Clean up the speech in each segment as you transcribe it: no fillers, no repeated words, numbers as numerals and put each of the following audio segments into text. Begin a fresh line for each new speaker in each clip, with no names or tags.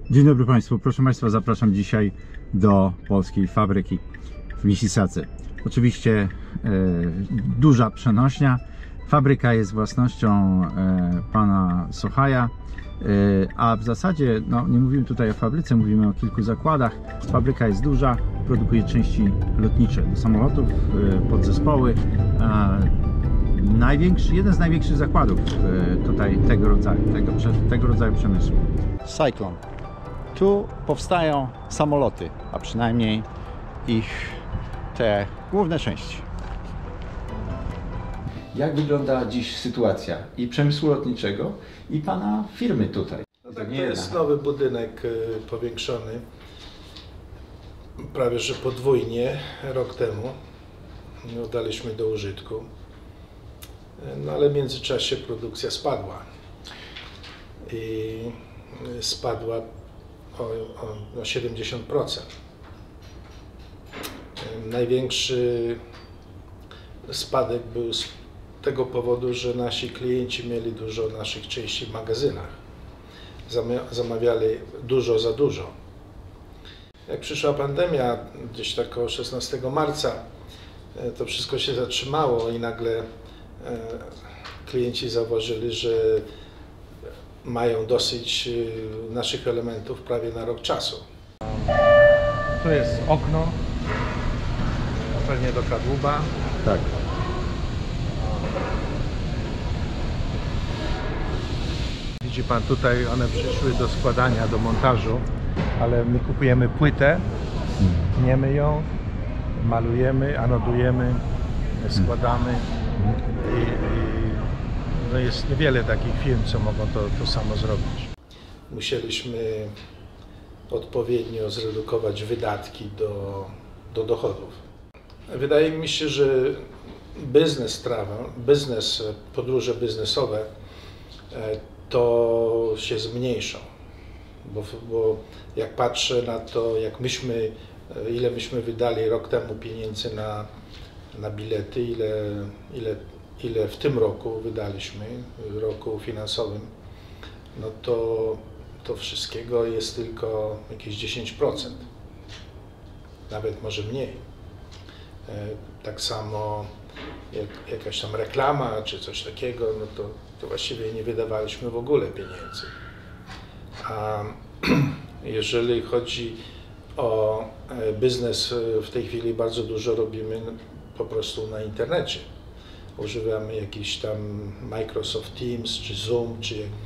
Dzień dobry Państwu, proszę Państwa, zapraszam dzisiaj do polskiej fabryki w Mississadze. Oczywiście duża przenośnia. Fabryka jest własnością pana Sohaja, a w zasadzie nie mówimy tutaj o fabryce, mówimy o kilku zakładach. Fabryka jest duża, produkuje części lotnicze do samolotów, podzespoły. Jeden z największych zakładów tutaj tego rodzaju przemysłu. Cyclone. Tu powstają samoloty, a przynajmniej ich te główne części. Jak wygląda dziś sytuacja i przemysłu lotniczego, i pana firmy tutaj?
To jest nowy budynek powiększony prawie że podwójnie rok temu. Oddaliśmy do użytku, ale w międzyczasie produkcja spadła i spadła o 70%. Największy spadek był z tego powodu, że nasi klienci mieli dużo naszych części w magazynach. Zamawiali dużo za dużo. Jak przyszła pandemia, gdzieś tak około 16 marca, to wszystko się zatrzymało i nagle klienci zauważyli, że mają dosyć naszych elementów prawie na rok czasu.
Tu jest okno, pewnie do kadłuba.
Tak.
Widzi pan, tutaj one przyszły do składania, do montażu, ale my kupujemy płytę, tniemy ją, malujemy, anodujemy, składamy i jest niewiele takich firm, co mogą to samo zrobić.
Musieliśmy odpowiednio zredukować wydatki do dochodów. Wydaje mi się, że podróże biznesowe to się zmniejszą, bo jak patrzę na to, ile myśmy wydali rok temu pieniędzy na bilety, ile w tym roku wydaliśmy, w roku finansowym, no to wszystkiego jest tylko jakieś 10%, nawet może mniej. Tak samo jakaś tam reklama czy coś takiego, no to właściwie nie wydawaliśmy w ogóle pieniędzy. A jeżeli chodzi o biznes, w tej chwili bardzo dużo robimy po prostu na internecie. Używamy jakiś tam Microsoft Teams, czy Zoom,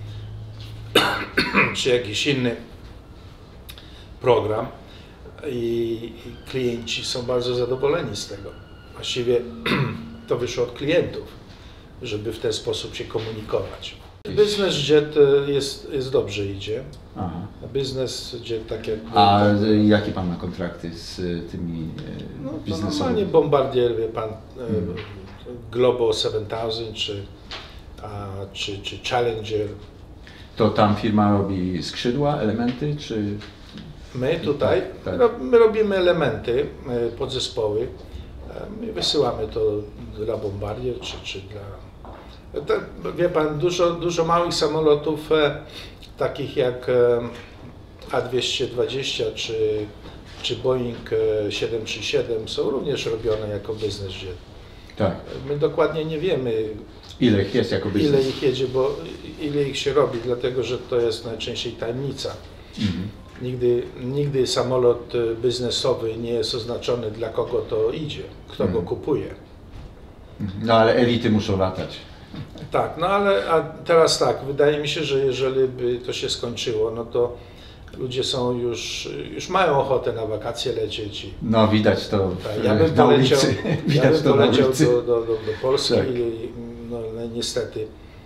czy jakiś inny program i klienci są bardzo zadowoleni z tego. Właściwie to wyszło od klientów, żeby w ten sposób się komunikować. Business jet jest dobrze idzie.
Aha.
Business jet tak jak...
A jakie pan ma kontrakty z tymi biznesowymi?
Normalnie Bombardier, wie pan, Global 7000 czy Challenger.
To tam firma robi skrzydła, elementy, czy...
My tutaj
Tak.
My robimy elementy, podzespoły i wysyłamy to dla Bombardier czy dla... Wie pan, dużo małych samolotów, takich jak A220 czy Boeing 737 są również robione jako business jet.
Tak.
My dokładnie nie wiemy,
Ile ich jest jako biznes?
ile ich jedzie, bo ile ich się robi, dlatego że to jest najczęściej tajemnica. Nigdy samolot biznesowy nie jest oznaczony, dla kogo to idzie, kto go kupuje.
No ale elity muszą latać.
Tak, a teraz tak, wydaje mi się, że jeżeli by to się skończyło, no to ludzie są już mają ochotę na wakacje lecieć.
No widać to
tak, ja bym poleciał do Polski,
tak.
no niestety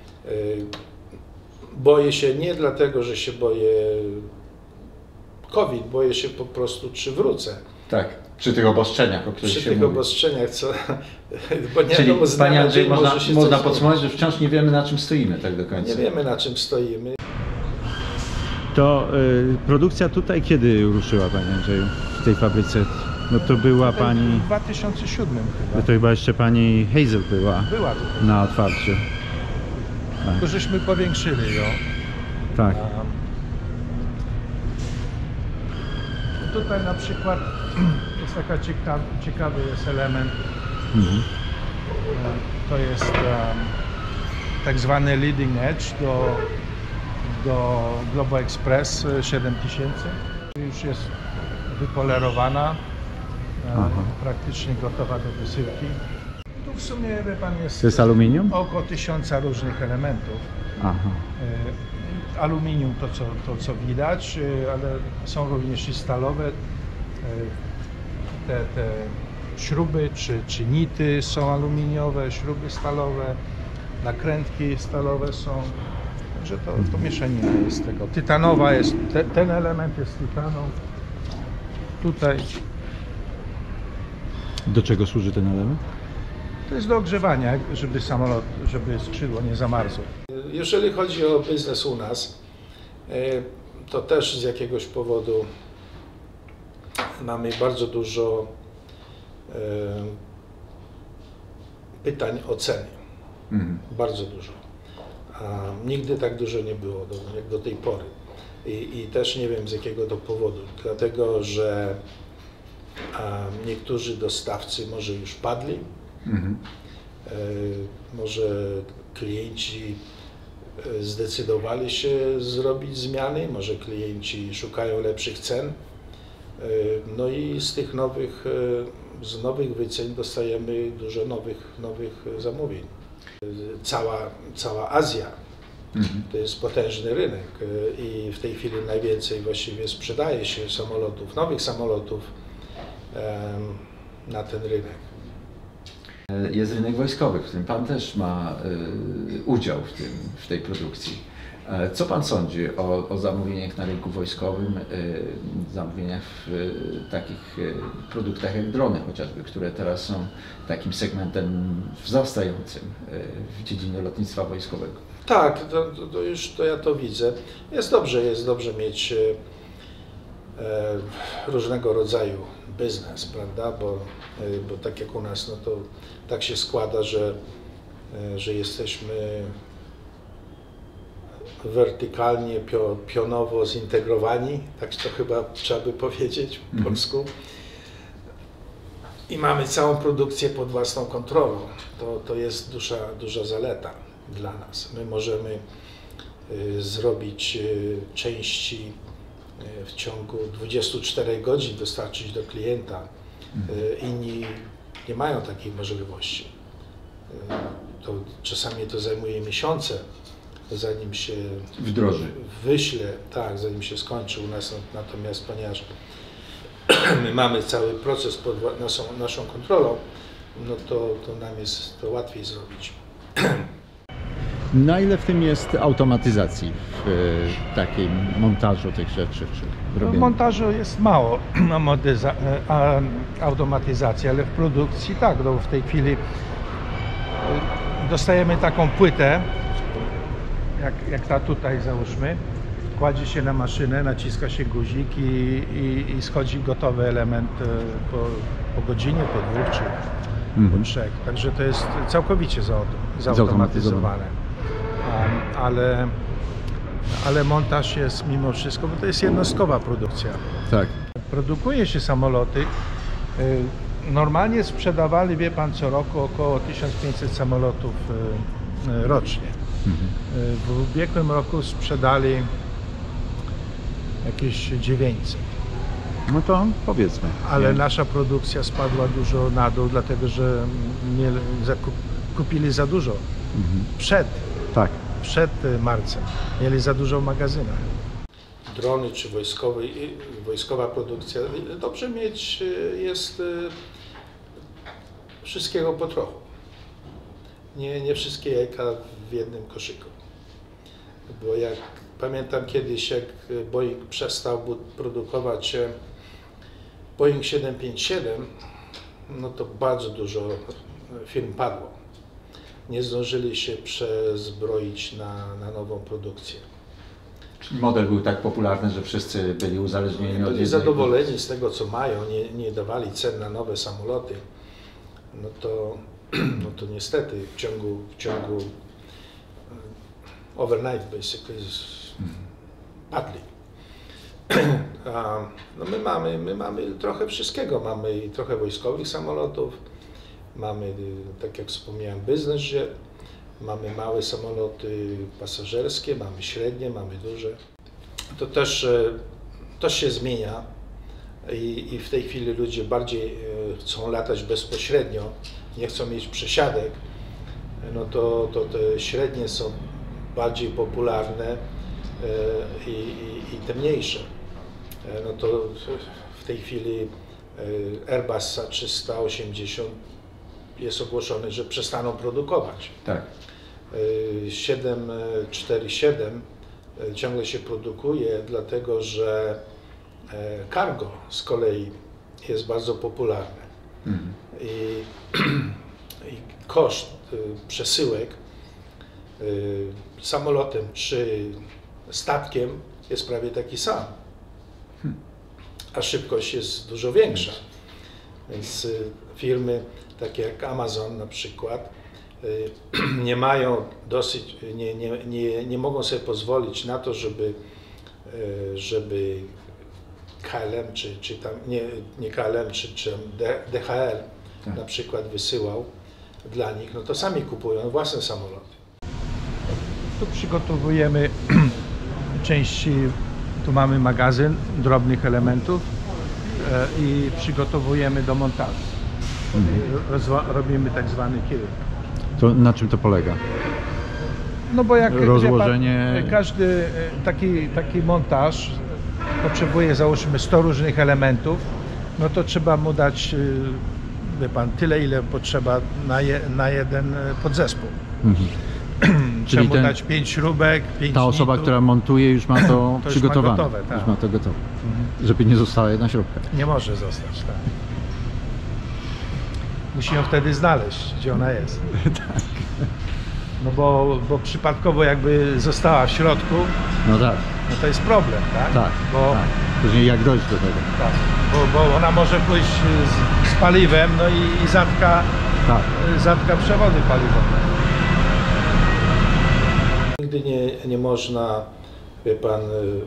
boję się nie dlatego, że się boję COVID, boję się po prostu, czy wrócę.
Tak, przy tych obostrzeniach, o których się mówi.
Obostrzeniach, bo nie
Czyli,
wiadomo,
panie Andrzej, można
coś
podsumować, że wciąż nie wiemy, na czym stoimy tak do końca.
Nie wiemy, na czym stoimy.
To produkcja tutaj kiedy ruszyła, panie Andrzeju, w tej fabryce? No to była pani...
W 2007 chyba.
No to chyba jeszcze pani Hazel była
tutaj.
na otwarciu.
Tylko żeśmy powiększyli ją.
Tak.
tutaj na przykład jest taka ciekawy jest element. To jest tak zwany leading edge do Globo Express 7000. Już jest wypolerowana, praktycznie gotowa do wysyłki. Tu w sumie, wie pan,
To jest aluminium?
około 1000 różnych elementów.
Aha.
Aluminium to co widać, ale są również i stalowe. Te śruby czy nity są aluminiowe, śruby stalowe, nakrętki stalowe są. Także to mieszanina jest tego. Tytanowa jest, ten element jest tytaną. Tutaj
Do czego służy ten element?
to jest do ogrzewania, żeby skrzydło nie zamarzło.
Jeżeli chodzi o biznes u nas, to też z jakiegoś powodu mamy bardzo dużo pytań o ceny. Bardzo dużo. A nigdy tak dużo nie było jak do tej pory. I też nie wiem z jakiego to powodu. Dlatego, że niektórzy dostawcy może już padli, może klienci zdecydowali się zrobić zmiany, może klienci szukają lepszych cen. No i z tych nowych wycen dostajemy dużo nowych zamówień. Cała Azja to jest potężny rynek i w tej chwili najwięcej właściwie sprzedaje się samolotów, nowych samolotów na ten rynek.
Jest rynek wojskowy, w którym Pan też ma udział w tej produkcji. Co Pan sądzi o zamówieniach na rynku wojskowym, zamówieniach w takich produktach jak drony chociażby, które teraz są takim segmentem wzrastającym w dziedzinie lotnictwa wojskowego?
Tak, to ja to widzę. Jest dobrze mieć różnego rodzaju biznes, prawda? Bo tak jak u nas, no to tak się składa, że jesteśmy wertykalnie, pionowo zintegrowani, tak to chyba trzeba by powiedzieć po polsku. I mamy całą produkcję pod własną kontrolą. To jest duża zaleta dla nas. My możemy zrobić części w ciągu 24 godzin, dostarczyć do klienta. Inni nie mają takiej możliwości. Czasami to zajmuje miesiące, zanim się
wdroży,
wyśle, tak, zanim się skończy u nas. Natomiast ponieważ my mamy cały proces pod naszą kontrolą, no to nam jest to łatwiej zrobić.
Na ile w tym jest automatyzacji w takim montażu tych rzeczy?
W montażu jest mało automatyzacji, ale w produkcji tak. No w tej chwili dostajemy taką płytę, jak ta tutaj załóżmy, kładzie się na maszynę, naciska się guzik i schodzi gotowy element po godzinie, po 2 czy po 3. Także to jest całkowicie zautomatyzowane. Ale montaż jest mimo wszystko, bo to jest jednostkowa produkcja.
Tak.
Produkuje się samoloty. Normalnie sprzedawali, wie pan, co roku około 1500 samolotów rocznie. W ubiegłym roku sprzedali jakieś 900.
No to powiedzmy.
Ale nasza produkcja spadła dużo na dół, dlatego że kupili za dużo przed marcem. Mieli za dużo w magazynach.
Drony czy wojskowa produkcja, dobrze mieć jest wszystkiego po trochu. Nie wszystkie jajka w jednym koszyku. Bo jak pamiętam kiedyś, jak Boeing przestał produkować Boeing 757, no to bardzo dużo firm padło. Nie zdążyli się przezbroić na nową produkcję.
Czyli model był tak popularny, że wszyscy byli uzależnieni od jednej.
Byli zadowoleni z tego, co mają, nie dawali cen na nowe samoloty. No to niestety w ciągu overnight basically padli. No my mamy trochę wszystkiego. Mamy trochę wojskowych samolotów, mamy, tak jak wspomniałem, business jet, mamy małe samoloty pasażerskie, mamy średnie, mamy duże. To też się zmienia i w tej chwili ludzie bardziej chcą latać bezpośrednio, nie chcą mieć przesiadek. No to te średnie są bardziej popularne i te mniejsze. No to w tej chwili Airbus A380 jest ogłoszony, że przestaną produkować.
Tak.
747 ciągle się produkuje, dlatego że cargo z kolei jest bardzo popularne. I koszt przesyłek samolotem czy statkiem jest prawie taki sam, a szybkość jest dużo większa. Więc firmy takie jak Amazon na przykład nie mają nie mogą sobie pozwolić na to, żeby KLM czy tam nie KLM czy DHL
tak.
na przykład wysyłał dla nich, no to sami kupują własne samoloty.
Tu przygotowujemy części, tu mamy magazyn drobnych elementów i przygotowujemy do montażu. Robimy tak zwany kill.
To na czym to polega?
No bo jak
rozłożenie...
wie pan, każdy taki montaż potrzebuje, załóżmy, 100 różnych elementów, no to trzeba mu dać, wie pan, tyle ile potrzeba na jeden podzespół. Trzeba mu dać 5 śrubek, 5
Ta osoba,
nitów.
która montuje, już ma to przygotowane.
Już ma gotowe, tak.
Już ma to gotowe. Żeby nie została jedna śrubka.
Nie może zostać, tak. Musi ją wtedy znaleźć, gdzie ona jest.
Tak.
No bo przypadkowo jakby została w środku,
No tak,
no to jest problem, tak?
tak.
Bo,
tak. Później jak dojść do tego?
tak, bo ona może pójść z paliwem, no i zatka przewody paliwowe.
Nigdy nie można, wie pan,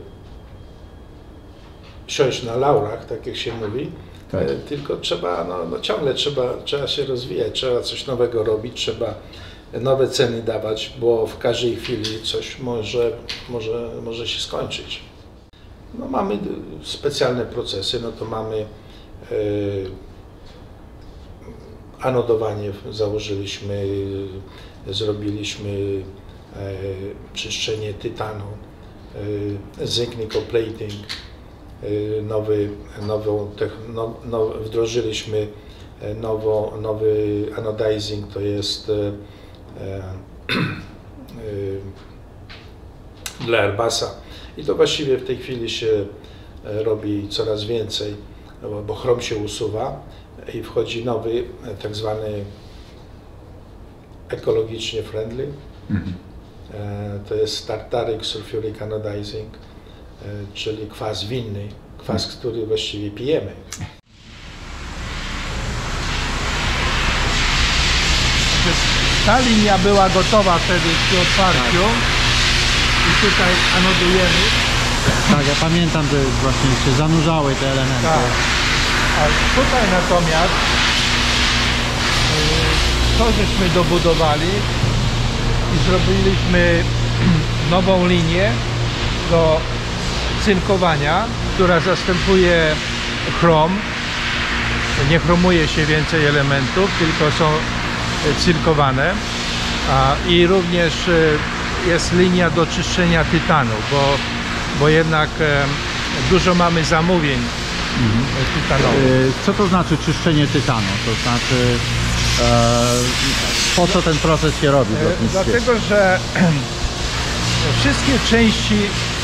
siąść na laurach, tak jak się mówi,
Tak.
tylko trzeba, ciągle trzeba się rozwijać, trzeba coś nowego robić, trzeba nowe ceny dawać, bo w każdej chwili coś może się skończyć. No, mamy specjalne procesy, no to mamy anodowanie, zrobiliśmy czyszczenie tytanu, zinc nickel plating, wdrożyliśmy nowy anodizing, to jest dla Airbusa i to właściwie w tej chwili się robi coraz więcej, bo chrom się usuwa i wchodzi nowy, tak zwany ekologicznie friendly. To jest tartaric sulfuric anodizing, czyli kwas winny, kwas, który właściwie pijemy.
Ta linia była gotowa wtedy przy otwarciu i tutaj anodujemy.
Tak, ja pamiętam, że właśnie się zanurzały te elementy.
Tak. A tutaj natomiast to żeśmy dobudowali i zrobiliśmy nową linię do cynkowania, która zastępuje chrom. Nie chromuje się więcej elementów, tylko są cynkowane. I również jest linia do czyszczenia tytanu, bo jednak dużo mamy zamówień tytanowych.
Co to znaczy czyszczenie tytanu? To znaczy, po co ten proces się robi w lotnictwie?
Dlatego, że wszystkie części,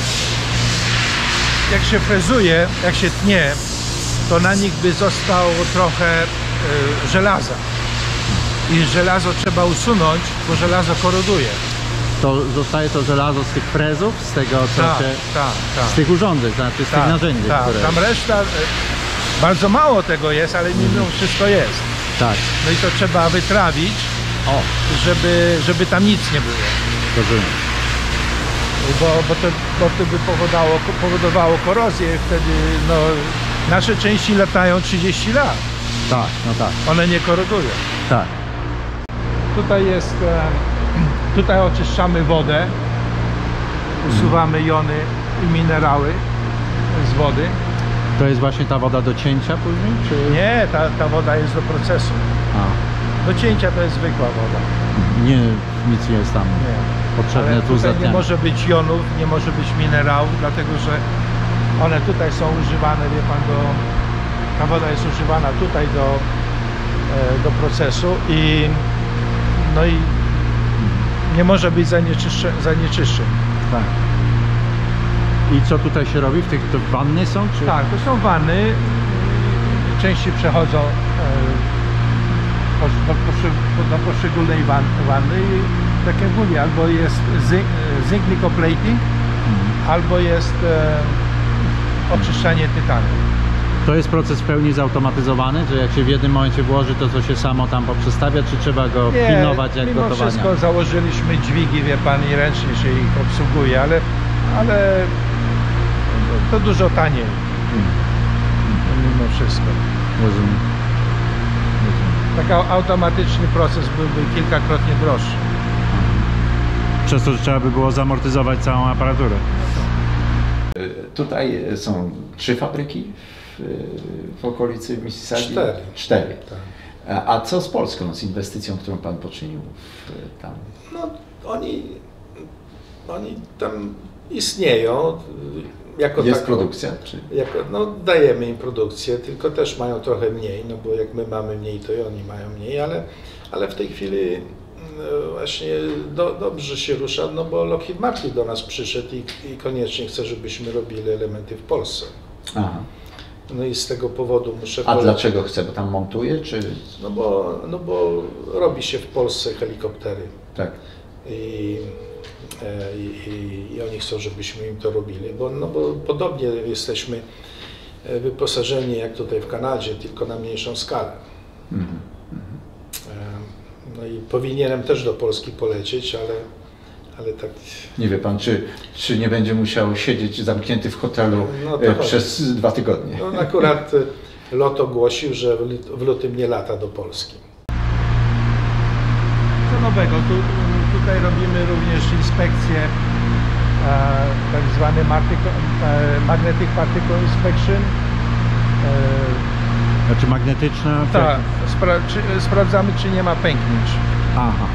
jak się frezuje, jak się tnie, to na nich by zostało trochę żelaza. I żelazo trzeba usunąć, bo żelazo koroduje.
To zostaje to żelazo z tych frezów, z tego co się...
Tak.
Z tych urządzeń, znaczy z tych narzędzi, które...
Tam reszta, bardzo mało tego jest, ale mimo wszystko jest.
Tak.
No i to trzeba wytrawić, żeby tam nic nie było.
Rozumiem.
bo to by powodowało korozję, wtedy no, nasze części latają 30 lat,
Tak, no tak,
one nie korodują.
tak.
Tutaj jest, tutaj oczyszczamy wodę, usuwamy jony i minerały z wody.
To jest właśnie ta woda do cięcia później, czy?
Nie, ta woda jest do procesu. Do cięcia to jest zwykła woda.
Nie, nic nie jest tam
Nie.
potrzebne
Ale
tu
tutaj nie
zatniane.
może być jonów, nie może być minerałów, dlatego że one tutaj są używane, wie pan, ta woda jest używana tutaj do procesu i no i nie może być zanieczyszczeń.
Tak. I co tutaj się robi? To wanny są? Czy?
Tak, to są wanny, części przechodzą do poszczególnej wanny i tak jak mówię, albo jest zinc plating, albo jest oczyszczanie tytanu.
To jest proces w pełni zautomatyzowany, że jak się w jednym momencie włoży, to się samo tam poprzestawia, czy trzeba go pilnować jak
mimo
gotowania?
wszystko założyliśmy dźwigi, wie pan, i ręcznie się ich obsługuje, ale to dużo taniej. Mimo wszystko.
Rozumiem.
Taki automatyczny proces byłby kilkakrotnie droższy.
Przez to, że trzeba by było zamortyzować całą aparaturę.
Tutaj są 3 fabryki w okolicy Mississauga? 4.
Tak.
A co z Polską, z inwestycją, którą pan poczynił tam?
No, oni tam istnieją. Jako
Jest
taką,
produkcja? Czy?
No, dajemy im produkcję, tylko też mają trochę mniej, no bo jak my mamy mniej, to i oni mają mniej, ale w tej chwili właśnie dobrze się rusza, no bo Lockheed Martin do nas przyszedł i koniecznie chce, żebyśmy robili elementy w Polsce.
Aha.
No i z tego powodu muszę
A dlaczego chce? Bo tam montuje, czy?
No bo robi się w Polsce helikoptery.
Tak.
I oni chcą, żebyśmy im to robili, bo podobnie jesteśmy wyposażeni jak tutaj w Kanadzie, tylko na mniejszą skalę. No i powinienem też do Polski polecieć, ale tak...
Nie wie pan, czy nie będzie musiał siedzieć zamknięty w hotelu przez 2 tygodnie?
No, akurat LOT ogłosił, że w lutym nie lata do Polski.
Co nowego, tutaj robimy również inspekcję, tak zwany Magnetic Particle Inspection.
Znaczy magnetyczna?
Tak, sprawdzamy, czy nie ma pęknięć.
Aha.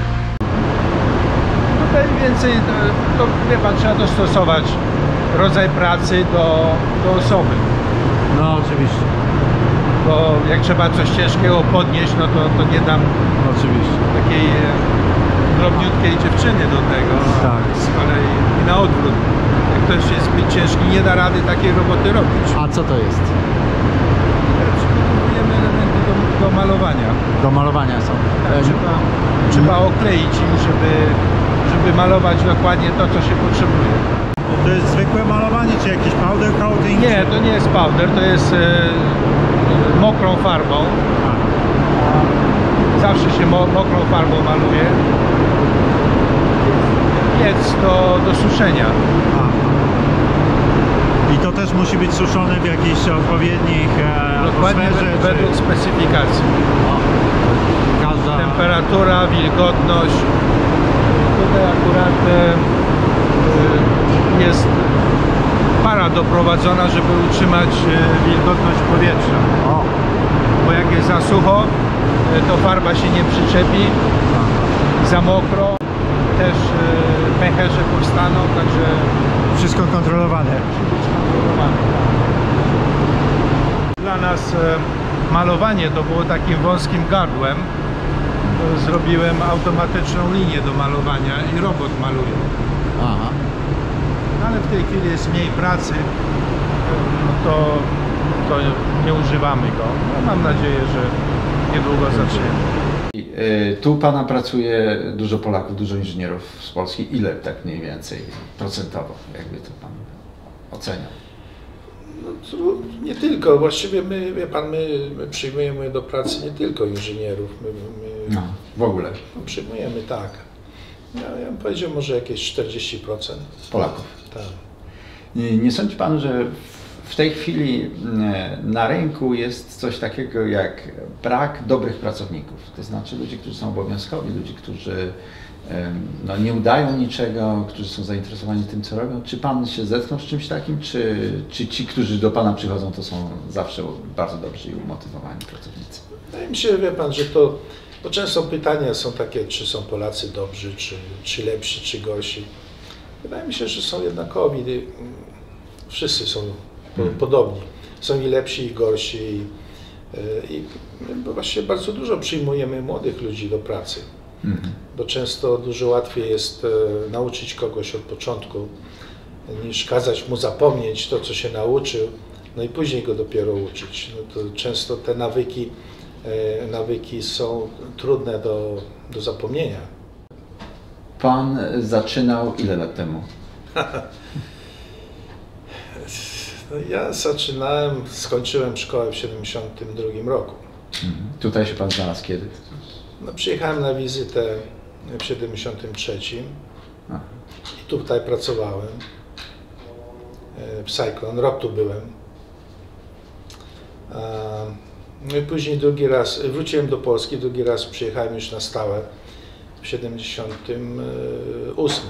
Tutaj więcej, to wie pan, trzeba dostosować rodzaj pracy do osoby.
No oczywiście.
Bo jak trzeba coś ciężkiego podnieść, no to nie dam
Oczywiście.
takiej drobniutkiej dziewczyny do tego.
Tak.
Z kolei i na odwrót. Jak ktoś jest zbyt ciężki, nie da rady takiej roboty robić.
A co to jest?
Przygotowujemy elementy do malowania.
Do malowania są.
Trzeba okleić im, żeby malować dokładnie to, co się potrzebuje.
To jest zwykłe malowanie, czy jakiś powder coating?
Nie, to nie jest powder, to jest mokrą farbą. Zawsze się mokrą farbą maluje. Piec do suszenia.
I to też musi być suszone w jakichś odpowiednich
Dokładnie
atmosferze?
według specyfikacji.
Każda...
Temperatura, wilgotność. Tutaj akurat jest para doprowadzona, żeby utrzymać wilgotność powietrza.
O.
Bo jak jest za sucho, to farba się nie przyczepi. Za mokro też pęcherze powstaną, także
Wszystko kontrolowane.
dla nas malowanie to było takim wąskim gardłem. Zrobiłem automatyczną linię do malowania i robot maluje.
Aha.
Ale w tej chwili jest mniej pracy, no to nie używamy go. No, mam nadzieję, że niedługo zaczniemy.
Tu pana pracuje dużo Polaków, dużo inżynierów z Polski. Ile tak mniej więcej procentowo, jakby to pan oceniał?
No, nie tylko, właściwie wie pan, my przyjmujemy do pracy nie tylko inżynierów, my
No, w ogóle.
przyjmujemy, tak. Ja bym powiedział może jakieś 40%.
Polaków.
Tak.
Nie sądzi Pan, że w tej chwili na rynku jest coś takiego jak brak dobrych pracowników? To znaczy ludzi, którzy są obowiązkowi, ludzi, którzy no, nie udają niczego, którzy są zainteresowani tym, co robią. Czy Pan się zetknął z czymś takim, czy ci, którzy do Pana przychodzą, to są zawsze bardzo dobrzy i umotywowani pracownicy?
Wydaje mi się, wie Pan, że bo często pytania są takie, czy są Polacy dobrzy, czy lepsi, czy gorsi. Wydaje mi się, że są jednakowi. Wszyscy są podobni. Są i lepsi, i gorsi. I właściwie bardzo dużo przyjmujemy młodych ludzi do pracy. Bo często dużo łatwiej jest nauczyć kogoś od początku, niż kazać mu zapomnieć to, co się nauczył, no i później go dopiero uczyć. No to często te nawyki są trudne do zapomnienia.
Pan zaczynał ile lat temu?
No ja skończyłem szkołę w 1972 roku.
Tutaj się Pan znalazł kiedy?
No, przyjechałem na wizytę w 1973 i tutaj pracowałem w Cyclone, rok tu byłem. No i później drugi raz, wróciłem do Polski, drugi raz przyjechałem już na stałe w 1978.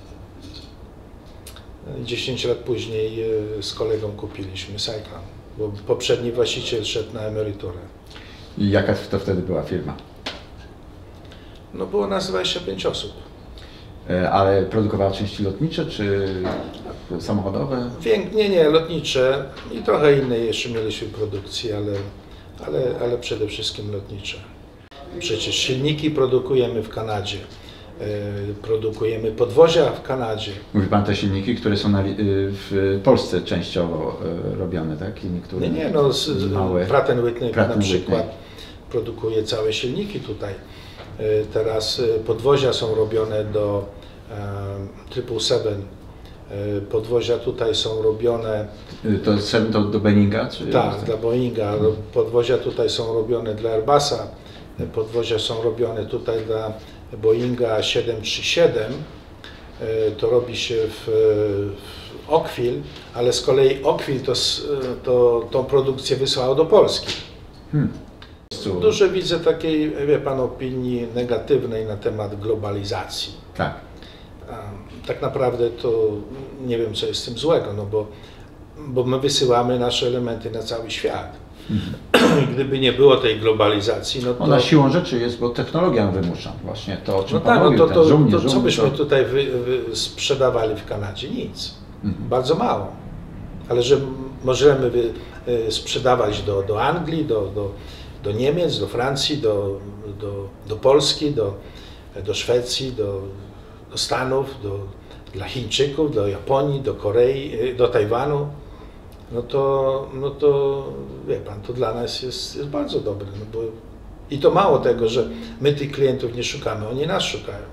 10 lat później z kolegą kupiliśmy Cyclone, bo poprzedni właściciel szedł na emeryturę.
I jaka to wtedy była firma?
No było nas 25 osób.
Ale produkowała części lotnicze czy samochodowe?
Nie, lotnicze i trochę inne jeszcze mieliśmy produkcji, ale przede wszystkim lotnicze. Przecież silniki produkujemy w Kanadzie, produkujemy podwozia w Kanadzie.
Mówi Pan te silniki, które są w Polsce częściowo robione, tak? I niektóre małe.
Pratt & Whitney na przykład produkuje całe silniki tutaj. Teraz podwozia są robione do 777. Podwozia tutaj są robione...
To jest do Boeinga? Czy
tak, dla Boeinga. Podwozia tutaj są robione dla Airbusa. Podwozia są robione tutaj dla Boeinga 737. To robi się w Oakville, ale z kolei Oakville tą produkcję wysłało do Polski. Dużo widzę takiej, wie Pan, opinii negatywnej na temat globalizacji.
Tak.
Tak naprawdę to nie wiem, co jest z tym złego, no bo my wysyłamy nasze elementy na cały świat. Gdyby nie było tej globalizacji, no to...
Ona siłą rzeczy jest, bo technologia wymusza właśnie to, o czym
no
Pan
tak,
mówił,
to co byśmy tutaj sprzedawali w Kanadzie? Nic. Bardzo mało. Ale że możemy sprzedawać do Anglii, do Niemiec, do Francji, do Polski, do Szwecji, do Stanów, dla Chińczyków, do Japonii, do Korei, do Tajwanu, no to wie Pan, to dla nas jest bardzo dobre. No bo, i to mało tego, że my tych klientów nie szukamy, oni nas szukają.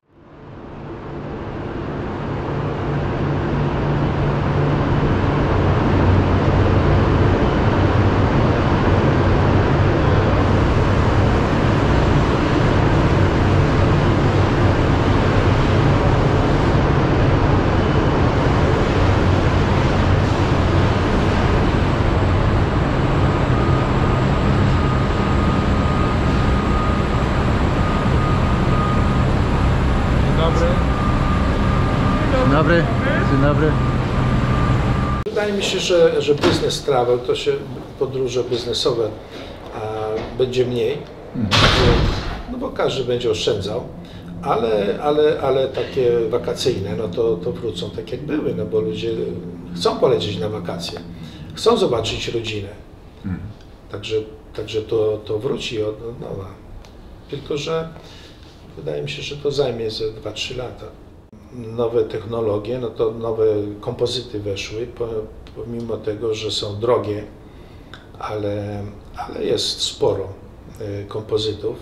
Dzień dobry.
Wydaje mi się, że business travel, to się podróże biznesowe będzie mniej, no bo każdy będzie oszczędzał, ale takie wakacyjne, no to wrócą tak jak były, no bo ludzie chcą polecieć na wakacje, chcą zobaczyć rodzinę, także to wróci od nowa, tylko że wydaje mi się, że to zajmie ze 2-3 lata. Nowe technologie, no to nowe kompozyty weszły, pomimo tego, że są drogie, ale jest sporo kompozytów.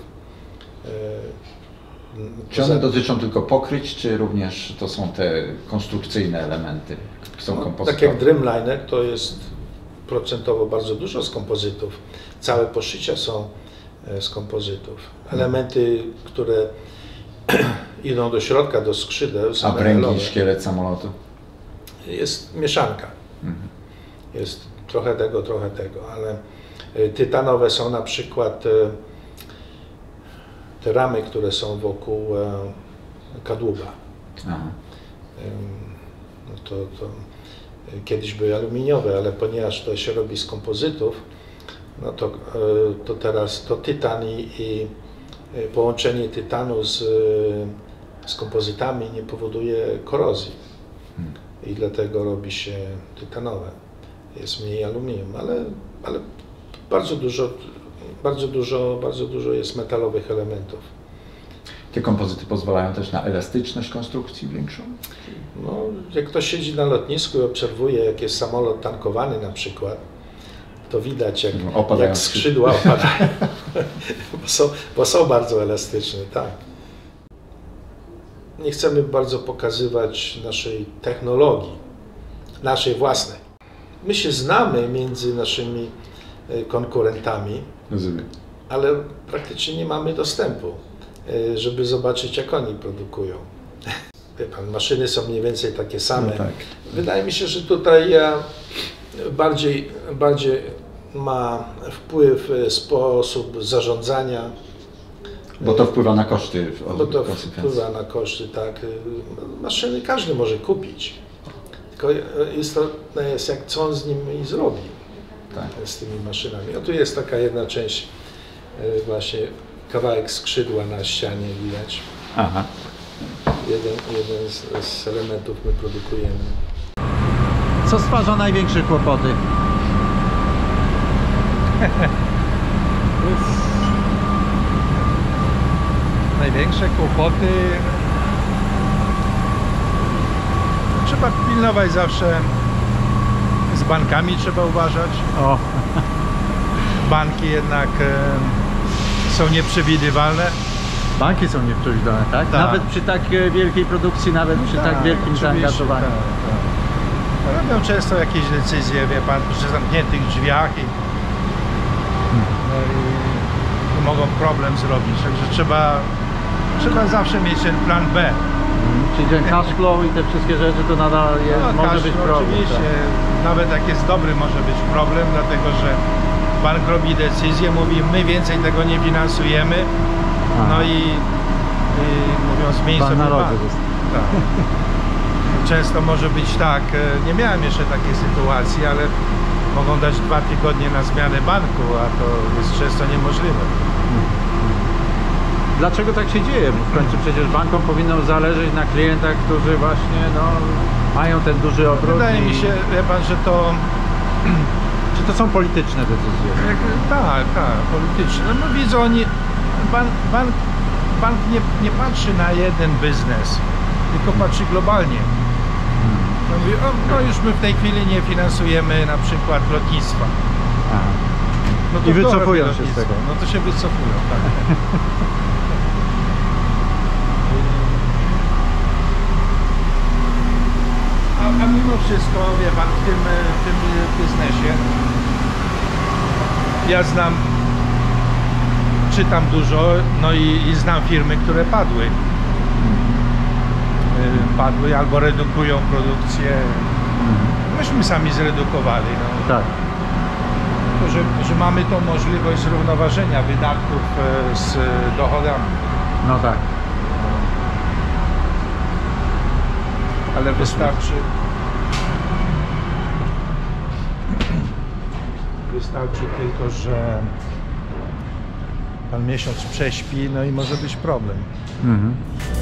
Czy one dotyczą tylko pokryć, czy również to są te konstrukcyjne elementy, są kompozytowe?
Tak jak Dreamliner, to jest procentowo bardzo dużo z kompozytów. Całe poszycia są z kompozytów. Elementy, które idą do środka, do skrzydeł.
A
same
pręgi,
melowe.
szkielet samolotu?
Jest mieszanka.
Mhm.
Jest trochę tego, ale tytanowe są na przykład te ramy, które są wokół kadłuba.
Aha.
No to kiedyś były aluminiowe, ale ponieważ to się robi z kompozytów, no to teraz to tytan i połączenie tytanu z kompozytami nie powoduje korozji. I dlatego robi się tytanowe. Jest mniej aluminium, ale bardzo dużo jest metalowych elementów.
Te kompozyty pozwalają też na elastyczność konstrukcji większą?
No, jak ktoś siedzi na lotnisku i obserwuje, jak jest samolot tankowany na przykład, to widać, jak skrzydła opadają, bo są bardzo elastyczne, tak. Nie chcemy bardzo pokazywać naszej technologii, naszej własnej. My się znamy między naszymi konkurentami,
Rozumiem.
ale praktycznie nie mamy dostępu, żeby zobaczyć, jak oni produkują. Wie pan, maszyny są mniej więcej takie same.
No tak.
Wydaje mi się, że tutaj bardziej ma wpływ sposób zarządzania.
Bo to wpływa na koszty.
Bo to wpływa na koszty, tak. Maszyny każdy może kupić. Tylko istotne jest, co on z nimi zrobi.
Tak.
Z tymi maszynami. O, tu jest taka jedna część, właśnie kawałek skrzydła na ścianie widać.
Aha.
Jeden z elementów my produkujemy.
Co stwarza największe kłopoty?
Największe kłopoty trzeba pilnować zawsze, z bankami trzeba uważać.
O,
Banki jednak są nieprzewidywalne.
banki są nieprzewidywalne, tak?
Tak.
Nawet przy tak wielkiej produkcji, nawet przy tak wielkim
oczywiście,
zaangażowaniu.
Tak. Robią często jakieś decyzje, wie pan, przy zamkniętych drzwiach i mogą problem zrobić, także trzeba zawsze mieć ten plan B.
Czyli ten cash flow i te wszystkie rzeczy to nadal jest, może
cash
być
flow
problem.
Oczywiście,
Tak.
nawet jak jest dobry, może być problem, dlatego że bank robi decyzję, mówi, my więcej tego nie finansujemy, no i mówiąc, zmień
Pan
sobie
narodu
bank.
jest.
Tak. Często może być tak, nie miałem jeszcze takiej sytuacji, ale mogą dać 2 tygodnie na zmianę banku, a to jest często niemożliwe.
Dlaczego tak się dzieje? Bo w końcu przecież bankom powinno zależeć na klientach, którzy właśnie mają ten duży obrót.
Wydaje mi się, wie pan, że to
Czy to są polityczne decyzje?
tak, polityczne. No widzą oni, bank nie patrzy na jeden biznes, tylko patrzy globalnie. No mówi, no już my w tej chwili nie finansujemy na przykład lotnictwa.
Aha.
No to
I wycofują
kto robi
się z
lotnictwo?
tego.
No to się wycofują, tak. A mimo wszystko, wie pan, w tym biznesie ja czytam dużo, no i znam firmy, które padły. Padły albo redukują produkcję. Myśmy sami zredukowali. No.
Tak.
Że mamy tą możliwość zrównoważenia wydatków z dochodami.
No tak.
Ale wystarczy tylko, że pan miesiąc prześpi, no i może być problem.
Mhm.